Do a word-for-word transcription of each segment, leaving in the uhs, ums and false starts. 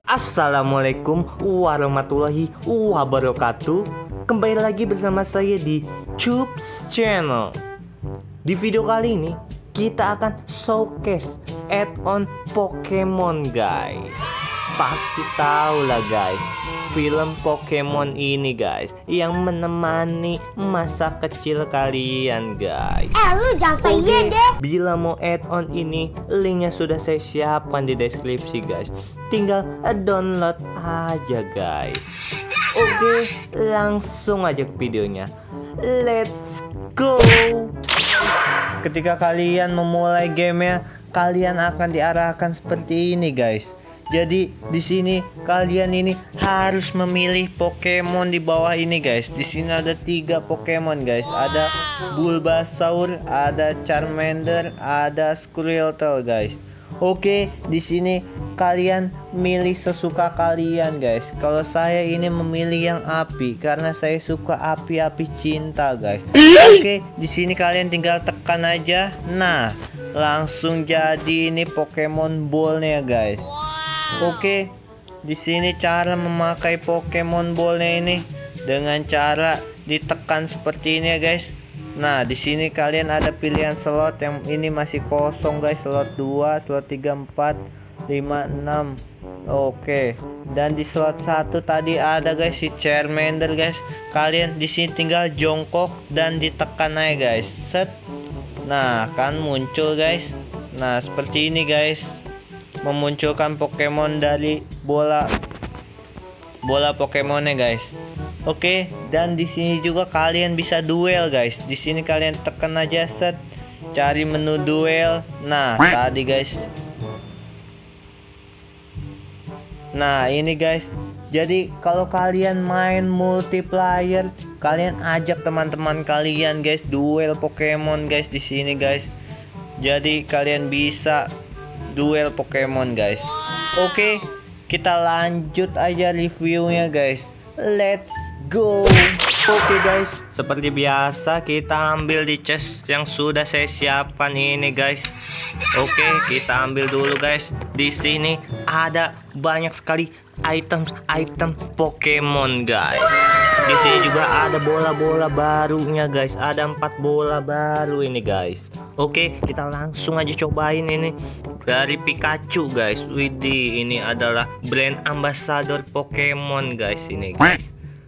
Assalamualaikum warahmatullahi wabarakatuh. Kembali lagi bersama saya di Chups Channel. Di video kali ini kita akan showcase add-on Pokemon, guys. Pasti tahu lah guys, film Pokemon ini guys yang menemani masa kecil kalian guys. Eh lu jangan saya deh. Bila mau add-on ini, linknya sudah saya siapkan di deskripsi guys. Tinggal download aja guys. Oke, langsung aja ke videonya. Let's go. Ketika kalian memulai gamenya, kalian akan diarahkan seperti ini guys. Jadi di sini kalian ini harus memilih Pokemon di bawah ini guys. Di sini ada tiga Pokemon guys. Ada Bulbasaur, ada Charmander, ada Squirtle guys. Oke, di sini kalian milih sesuka kalian guys. Kalau saya ini memilih yang api karena saya suka api-api cinta guys. Oke, di sini kalian tinggal tekan aja. Nah, langsung jadi ini Pokemon Ball-nya guys. Oke, di sini cara memakai Pokemon Ball-nya ini dengan cara ditekan seperti ini ya guys. Nah, di sini kalian ada pilihan slot yang ini masih kosong guys, slot dua, slot tiga, empat, lima, enam. Oke. Dan di slot satu tadi ada guys si Charmander guys. Kalian di sini tinggal jongkok dan ditekan aja guys. Set. Nah, kan muncul guys. Nah, seperti ini guys. Memunculkan Pokemon dari bola bola Pokemonnya guys. Oke, dan di sini juga kalian bisa duel guys. Di sini kalian tekan aja set, cari menu duel. Nah, tadi guys. Nah, ini guys. Jadi kalau kalian main multiplayer, kalian ajak teman-teman kalian guys duel Pokemon guys di sini guys. Jadi kalian bisa duel Pokemon guys. Oke, kita lanjut aja reviewnya guys. Let's go. Oke guys, seperti biasa kita ambil di chest yang sudah saya siapkan ini guys. Oke, kita ambil dulu guys. Di sini ada banyak sekali item-item Pokemon guys. Di sini juga ada bola-bola barunya guys. Ada empat bola baru ini guys. Oke, kita langsung aja cobain ini dari Pikachu guys. Widih, ini adalah brand ambassador Pokemon guys ini guys.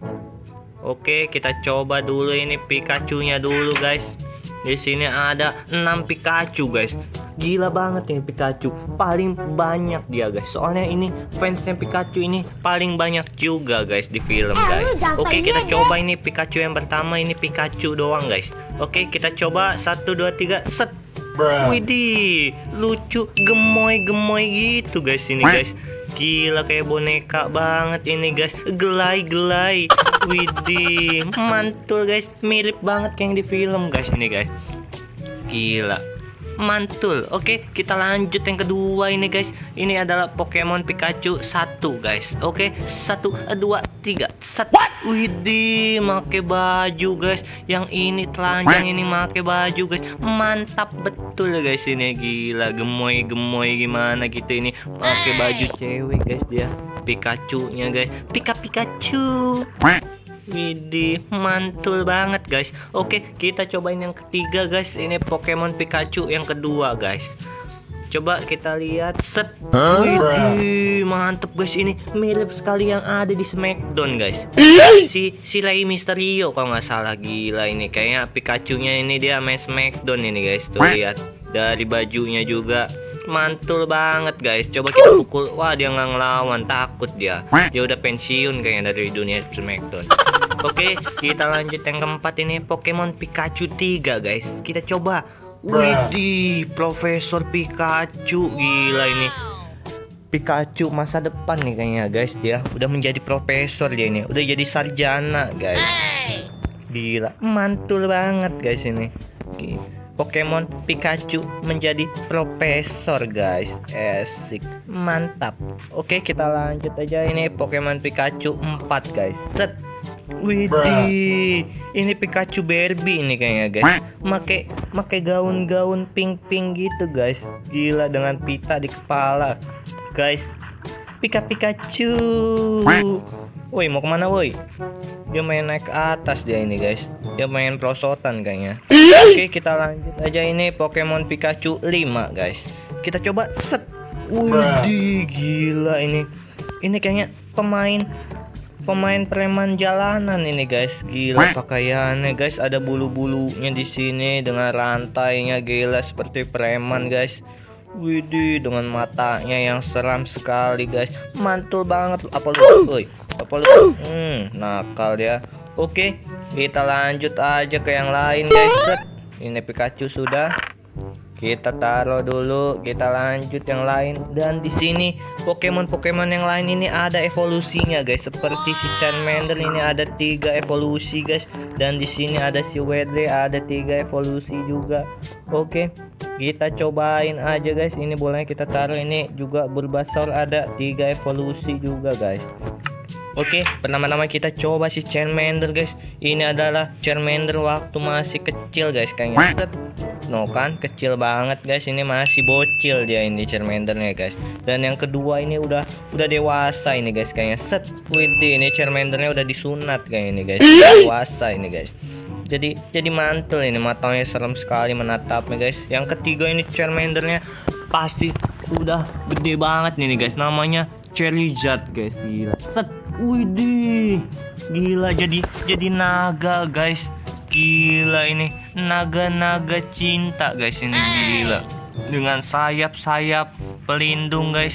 Oke, kita coba dulu ini Pikachu-nya dulu guys. Di sini ada enam Pikachu guys. Gila banget ini Pikachu. Paling banyak dia guys. Soalnya ini fansnya Pikachu ini paling banyak juga guys di film guys. Oke, kita coba ini Pikachu yang pertama. Ini Pikachu doang guys. Oke, kita coba satu dua tiga set. Widih, lucu, gemoy-gemoy gitu guys ini guys. Gila kayak boneka banget ini guys. Gelai-gelai. Widih, mantul guys. Mirip banget kayak yang di film guys ini guys. Gila, mantul. Oke, kita lanjut yang kedua ini guys. Ini adalah Pokemon Pikachu satu guys. Oke, satu, dua, tiga, satu. Widih, make baju guys. Yang ini telanjang, ini make baju guys. Mantap betul guys ini. Gila, gemoy-gemoy gimana gitu ini. Pakai baju cewek guys dia. Pikachu-nya guys. Pika Pikachu. Widih, mantul banget guys. Oke, kita cobain yang ketiga guys. Ini Pokemon Pikachu yang kedua guys. Coba kita lihat set. Widih, mantep guys ini. Mirip sekali yang ada di Smackdown guys. Si si Rey Mysterio kalau nggak salah. Gila ini kayaknya Pikachu-nya ini dia main Smackdown ini guys. Tuh lihat dari bajunya juga. Mantul banget guys. Coba kita pukul. Wah, dia nggak ngelawan, takut dia. Dia udah pensiun kayaknya dari dunia Smackdown. Oke, kita lanjut yang keempat ini Pokemon Pikachu tiga guys. Kita coba. Widih, Profesor Pikachu. Gila ini Pikachu masa depan nih kayaknya guys. Dia udah menjadi profesor dia ini. Udah jadi sarjana guys. Gila, mantul banget guys ini. Pokemon Pikachu menjadi profesor guys. Asik, mantap. Oke, kita lanjut aja ini Pokemon Pikachu empat guys. Set. Widih, ini Pikachu Barbie ini kayaknya guys. Make make gaun-gaun pink-pink gitu guys. Gila dengan pita di kepala. Guys, Pika Pikachu. Woi, mau kemana woi? Dia main naik ke atas dia ini guys. Dia main perosotan kayaknya. Oke, kita lanjut aja ini Pokemon Pikachu lima guys. Kita coba set. Wih, gila ini. Ini kayaknya pemain pemain preman jalanan ini guys. Gila pakaiannya guys, ada bulu-bulunya di sini dengan rantainya, gila seperti preman guys. Widih, dengan matanya yang seram sekali guys. Mantul banget. Apa lu? Woi, apa lu? Hmm, nakal dia. Oke, kita lanjut aja ke yang lain guys. Set. Ini Pikachu sudah. Kita taruh dulu, kita lanjut yang lain. Dan di sini Pokemon-Pokemon yang lain ini ada evolusinya guys. Seperti si Charmander ini ada tiga evolusi guys. Dan di sini ada si Weasley ada tiga evolusi juga. Oke, kita cobain aja guys. Ini bolanya kita taruh, ini juga Bulbasaur ada tiga evolusi juga guys. Oke, pertama-tama kita coba si Charmander guys. Ini adalah Charmander waktu masih kecil guys kayaknya. No kan, kecil banget guys. Ini masih bocil dia ini Charmandernya guys. Dan yang kedua ini udah udah dewasa ini guys kayaknya. Set, widih, ini Charmandernya udah disunat kayak ini guys. Dewasa ini guys. Jadi jadi mantul ini, matanya serem sekali menatapnya guys. Yang ketiga ini Charmandernya pasti udah gede banget nih guys. Namanya Charizard guys, gila. Set, widih, gila jadi jadi naga guys. Gila ini naga-naga cinta guys ini, gila. Dengan sayap-sayap pelindung guys.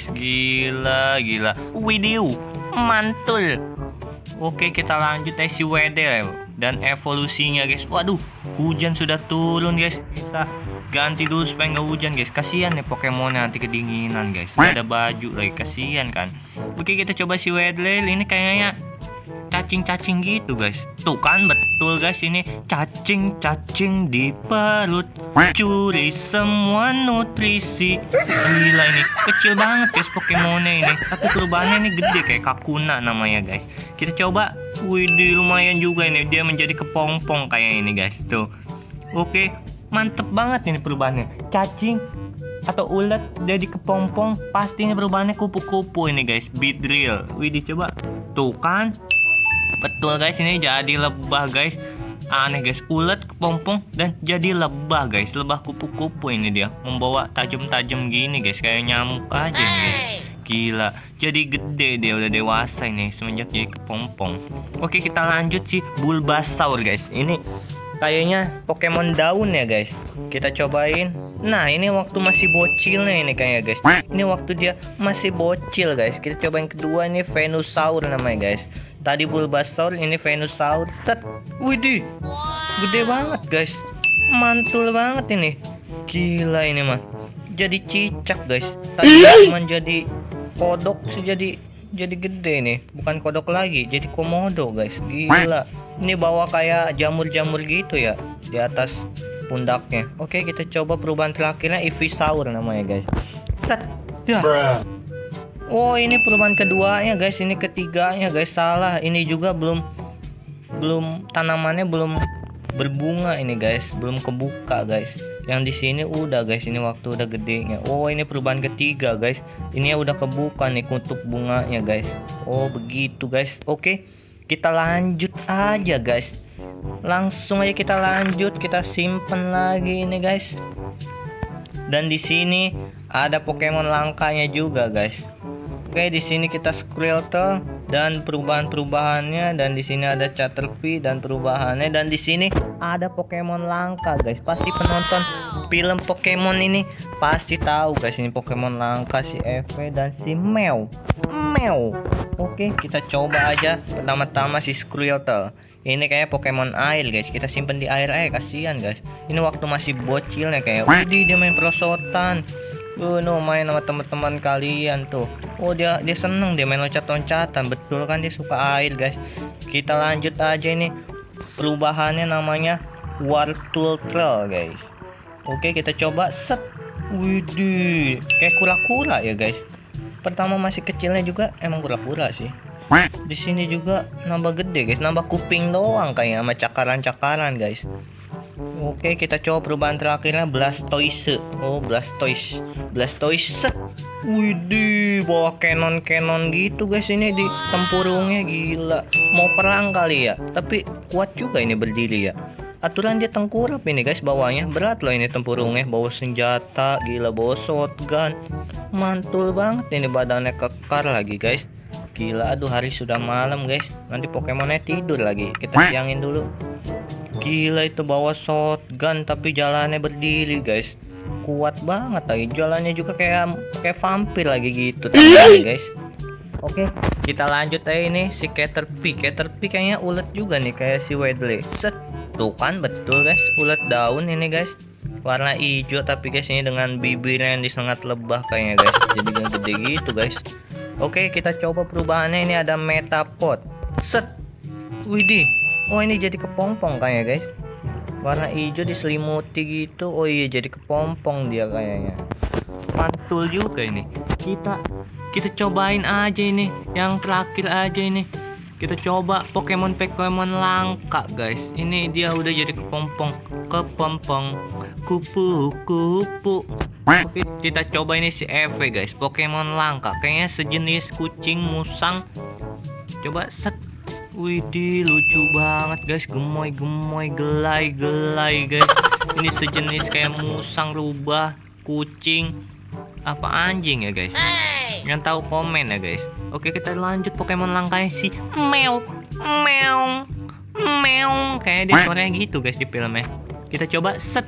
Gila, gila. Widih, mantul. Oke, kita lanjut aja si Weasley dan evolusinya guys. Waduh, hujan sudah turun guys. Kita ganti dulu supaya nggak hujan guys. Kasihan nih Pokemon nanti kedinginan guys. Gak ada baju lagi, kasihan kan. Oke, kita coba si Weasley. Ini kayaknya cacing-cacing gitu guys. Tuh kan, betul guys, ini cacing-cacing di perut, curi semua nutrisi. Gila ini, kecil banget guys Pokemonnya ini. Tapi perubahannya ini gede kayak Kakuna namanya guys. Kita coba. Widih, lumayan juga ini, dia menjadi kepompong kayak ini guys. Tuh. Oke, mantep banget ini perubahannya. Cacing atau ulet jadi kepompong, pastinya perubahannya kupu-kupu ini guys. Beedrill. Widih, coba. Tuh kan, betul guys, ini jadi lebah guys. Aneh guys, ulet kepompong dan jadi lebah guys. Lebah kupu-kupu ini dia, membawa tajam-tajam gini guys, kayak nyamuk aja nih guys. Gila, jadi gede dia, udah dewasa ini semenjak jadi kepompong. Oke, kita lanjut si Bulbasaur guys. Ini kayaknya Pokemon daun ya guys. Kita cobain. Nah, ini waktu masih bocilnya ini kayaknya guys. Ini waktu dia masih bocil guys. Kita cobain kedua, ini Venusaur namanya guys. Tadi Bulbasaur, ini Venusaur. Set. Widih, gede banget guys. Mantul banget ini. Gila ini mah. Jadi cicak guys. Tadi cuma jadi kodok sih, jadi jadi gede nih. Bukan kodok lagi, jadi komodo guys. Gila. Ini bawa kayak jamur-jamur gitu ya di atas pundaknya. Oke, kita coba perubahan terakhirnya Ivysaur namanya guys. Set. Ya. Oh, ini perubahan keduanya guys. Ini ketiganya guys, salah. Ini juga belum belum tanamannya belum berbunga ini guys, belum kebuka guys. Yang di sini udah guys, ini waktu udah gedenya. Oh, ini perubahan ketiga guys. Ini ya udah kebuka nih kutub bunganya guys. Oh, begitu guys. Oke, kita lanjut aja guys. Langsung aja kita lanjut, kita simpen lagi ini guys. Dan di sini ada Pokemon langkanya juga guys. Oke, di sini kita Squirtle dan perubahan-perubahannya, dan di sini ada Caterpie dan perubahannya, dan di sini ada Pokemon langka guys. Pasti penonton film Pokemon ini pasti tahu guys, ini Pokemon langka si Eevee dan si Mew. Mew. Oke, kita coba aja pertama-tama si Squirtle. Ini kayak Pokemon air guys. Kita simpen di air aja, kasihan guys. Ini waktu masih bocilnya kayak. Widih, dia main perosotan. Tuh, no, main sama teman-teman kalian tuh. Oh, dia dia seneng dia main loncat-loncatan. Betul kan, dia suka air guys. Kita lanjut aja ini. Perubahannya namanya Wartortle guys. Oke, kita coba. Set. Widih, kayak kura-kura ya guys. Pertama masih kecilnya juga emang kura-kura sih. Di sini juga nambah gede guys, nambah kuping doang kayak sama cakaran-cakaran guys. Oke, kita coba perubahan terakhirnya Blastoise. Oh, Blastoise. Blastoise. Widih, bawa cannon-cannon gitu guys ini di tempurungnya, gila. Mau perang kali ya, tapi kuat juga ini berdiri ya. Aturan dia tengkurap ini guys bawahnya. Berat loh ini tempurungnya, bawa senjata, gila, bawa shotgun. Mantul banget ini, badannya kekar lagi guys. Gila, aduh hari sudah malam guys. Nanti Pokemonnya tidur lagi. Kita siangin dulu. Gila, itu bawa shotgun tapi jalannya berdiri guys. Kuat banget lagi. Jalannya juga kayak kayak vampir lagi gitu guys. Oke, kita lanjut aja ini si Caterpie. Caterpie kayaknya ulet juga nih kayak si Wedley. Set. Tuh kan betul guys, ulet daun ini guys. Warna hijau tapi guys ini dengan bibirnya yang disengat lebah kayaknya guys. Jadi gede gitu guys. Oke, kita coba perubahannya. Ini ada Metapod. Set. Widih. Oh, ini jadi kepompong kayaknya guys. Warna hijau diselimuti gitu. Oh iya, jadi kepompong dia kayaknya. Mantul juga ini. Kita kita cobain aja ini. Yang terakhir aja ini. Kita coba Pokemon Pokemon langka guys. Ini dia udah jadi kepompong. Kepompong. Kupu-kupu. Oke, kita coba ini si Eevee guys. Pokemon langka. Kayaknya sejenis kucing musang. Coba set. Widih, lucu banget guys. Gemoy-gemoy, gelai-gelai guys. Ini sejenis kayak musang, rubah, kucing, apa anjing ya guys. Yang tahu komen ya guys. Oke, kita lanjut Pokemon langkanya si Meow. Meow. Meow. Kayak dia suaranya gitu guys di filmnya. Kita coba set.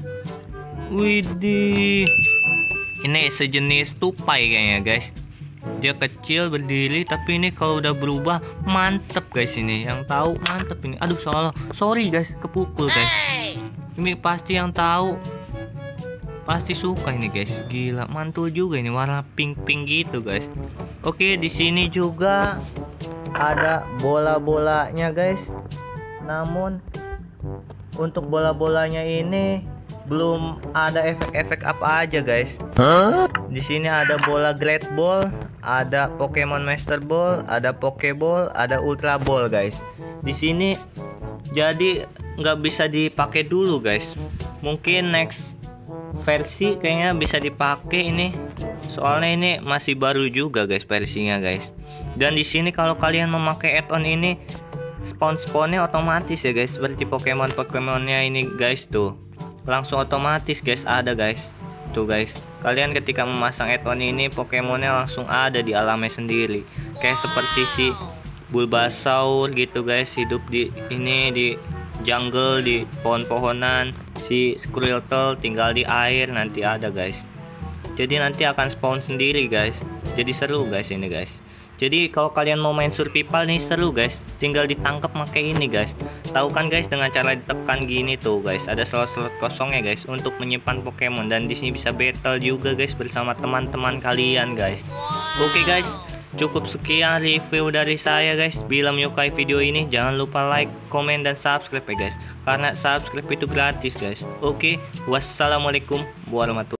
Widih. Ini sejenis tupai kayaknya guys. Dia kecil berdiri tapi ini kalau udah berubah mantep guys ini. Yang tahu mantep ini. Aduh salah. Sorry guys, kepukul guys. Ini pasti yang tahu pasti suka ini guys. Gila, mantul juga ini warna pink-pink gitu guys. Oke, di sini juga ada bola-bolanya guys. Namun untuk bola-bolanya ini belum ada efek-efek apa aja guys. Huh? Di sini ada bola Great Ball, ada Pokemon Master Ball, ada Pokeball, ada Ultra Ball guys. Di sini jadi nggak bisa dipakai dulu guys. Mungkin next versi kayaknya bisa dipakai ini. Soalnya ini masih baru juga guys versinya guys. Dan di sini kalau kalian memakai add-on ini spawn-spawnnya otomatis ya guys. Seperti Pokemon Pokemonnya ini guys tuh. Langsung otomatis guys ada guys. Tuh guys, kalian ketika memasang add-on ini Pokemonnya langsung ada di alamnya sendiri. Kayak seperti si Bulbasaur gitu guys, hidup di ini di jungle, di pohon-pohonan. Si Squirtle tinggal di air, nanti ada guys. Jadi nanti akan spawn sendiri guys. Jadi seru guys ini guys. Jadi kalau kalian mau main survival nih seru guys, tinggal ditangkap pakai ini guys. Tahu kan guys, dengan cara ditekan gini tuh guys, ada slot-slot kosongnya guys untuk menyimpan Pokemon. Dan di sini bisa battle juga guys bersama teman-teman kalian guys. Oke guys, cukup sekian review dari saya guys. Bila menyukai video ini jangan lupa like, komen, dan subscribe ya guys. Karena subscribe itu gratis guys. Oke, wassalamualaikum warahmatullahi wabarakatuh.